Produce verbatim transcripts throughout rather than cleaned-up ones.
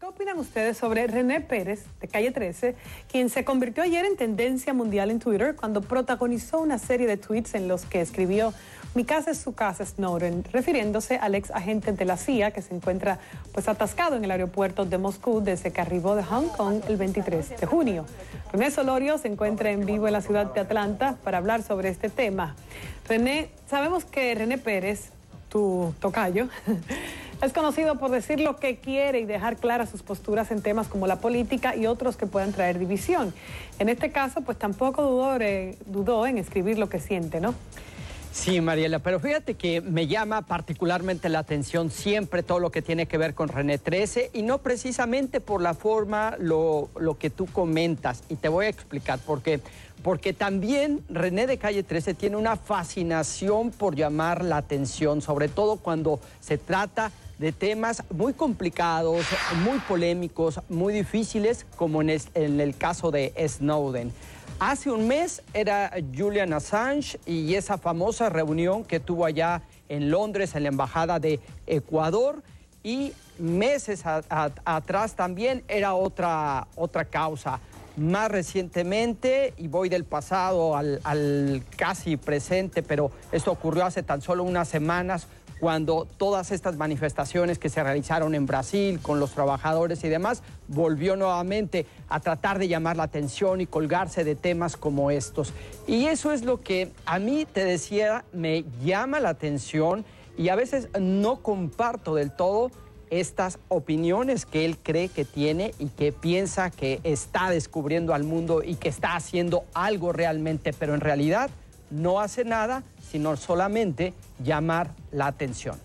¿Qué opinan ustedes sobre René Pérez, de Calle trece, quien se convirtió ayer en tendencia mundial en Twitter cuando protagonizó una serie de tweets en los que escribió "Mi casa es su casa, Snowden", refiriéndose al ex agente de la C I A que se encuentra pues atascado en el aeropuerto de Moscú desde que arribó de Hong Kong el veintitrés de junio. René Solorio se encuentra en vivo en la ciudad de Atlanta para hablar sobre este tema. René, sabemos que René Pérez, tu tocayo, es conocido por decir lo que quiere y dejar claras sus posturas en temas como la política y otros que puedan traer división. En este caso, pues tampoco dudó, eh, dudó en escribir lo que siente, ¿no? Sí, Mariela, pero fíjate que me llama particularmente la atención siempre todo lo que tiene que ver con René trece y no precisamente por la forma, lo, lo que tú comentas, y te voy a explicar por qué. Porque también René de Calle trece tiene una fascinación por llamar la atención, sobre todo cuando se trata de temas muy complicados, muy polémicos, muy difíciles, como en, es, en el caso de Snowden. Hace un mes era Julian Assange y esa famosa reunión que tuvo allá en Londres, en la Embajada de Ecuador, y meses a, a, atrás también era otra, otra causa. Más recientemente, y voy del pasado al, al casi presente, pero esto ocurrió hace tan solo unas semanas, cuando todas estas manifestaciones que se realizaron en Brasil con los trabajadores y demás, volvió nuevamente a tratar de llamar la atención y colgarse de temas como estos. Y eso es lo que a mí, te decía, me llama la atención y a veces no comparto del todo estas opiniones que él cree que tiene y que piensa que está descubriendo al mundo y que está haciendo algo realmente, pero en realidad no hace nada, sino solamente llamar la atención.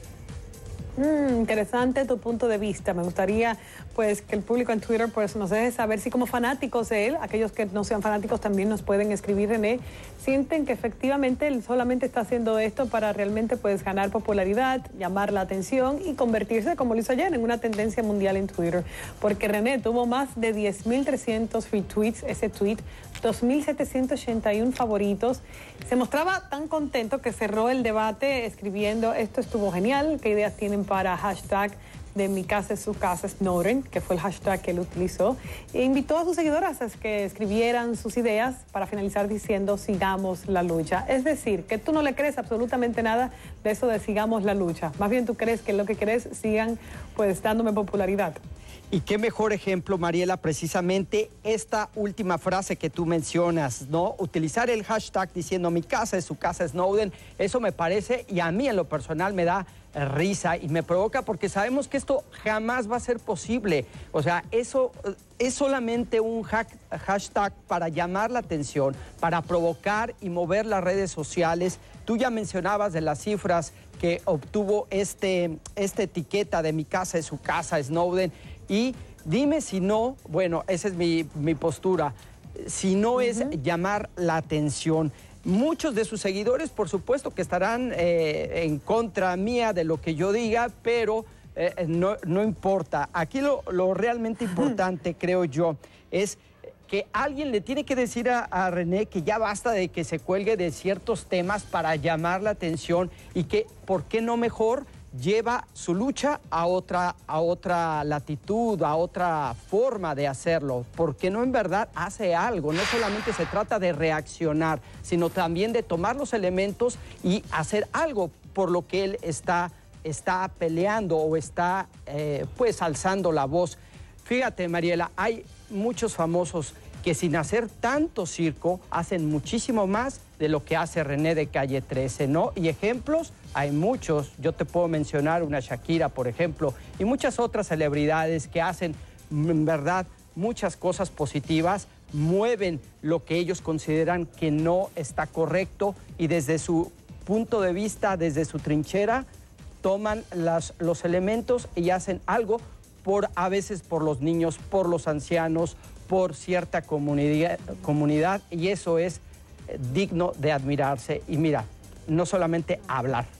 Mm, interesante tu punto de vista. Me gustaría pues que el público en Twitter pues nos deje saber si como fanáticos de él, aquellos que no sean fanáticos también nos pueden escribir, René, sienten que efectivamente él solamente está haciendo esto para realmente pues ganar popularidad, llamar la atención y convertirse, como lo hizo ayer, en una tendencia mundial en Twitter. Porque René tuvo más de diez mil trescientos retweets ese tweet, dos mil setecientos ochenta y uno favoritos. Se mostraba tan contento que cerró el debate escribiendo: "Esto estuvo genial, ¿qué ideas tienen para hashtag de mi casa es su casa Snowden", que fue el hashtag que él utilizó, e invitó a sus seguidoras a que escribieran sus ideas para finalizar diciendo "sigamos la lucha"? Es decir, que tú no le crees absolutamente nada de eso de "sigamos la lucha", más bien tú crees que lo que querés sigan pues dándome popularidad. Y qué mejor ejemplo, Mariela, precisamente esta última frase que tú mencionas, ¿no? Utilizar el hashtag diciendo "mi casa es su casa Snowden", eso me parece, y a mí en lo personal me da risa y me provoca porque sabemos que esto jamás va a ser posible. O sea, eso es solamente un hashtag para llamar la atención, para provocar y mover las redes sociales. Tú ya mencionabas de las cifras que obtuvo este, esta etiqueta de "mi casa es su casa Snowden", y dime si no, bueno, esa es mi, mi postura, si no uh-huh. es llamar la atención. Muchos de sus seguidores, por supuesto, que estarán eh, en contra mía de lo que yo diga, pero eh, no, no importa. Aquí lo, lo realmente importante, creo yo, es que alguien le tiene que decir a, a René que ya basta de que se cuelgue de ciertos temas para llamar la atención y que, ¿por qué no mejor lleva su lucha a otra, a otra latitud, a otra forma de hacerlo? Porque no en verdad hace algo, no solamente se trata de reaccionar, sino también de tomar los elementos y hacer algo por lo que él está, está peleando o está eh, pues alzando la voz. Fíjate, Mariela, hay muchos famosos que sin hacer tanto circo hacen muchísimo más de lo que hace René de Calle trece, ¿no? Y ejemplos hay muchos. Yo te puedo mencionar una Shakira, por ejemplo, y muchas otras celebridades que hacen, en verdad, muchas cosas positivas, mueven lo que ellos consideran que no está correcto y desde su punto de vista, desde su trinchera, toman las, los elementos y hacen algo por, a veces por los niños, por los ancianos, por cierta comunidad, comunidad, y eso es digno de admirarse. Y mira, no solamente hablar,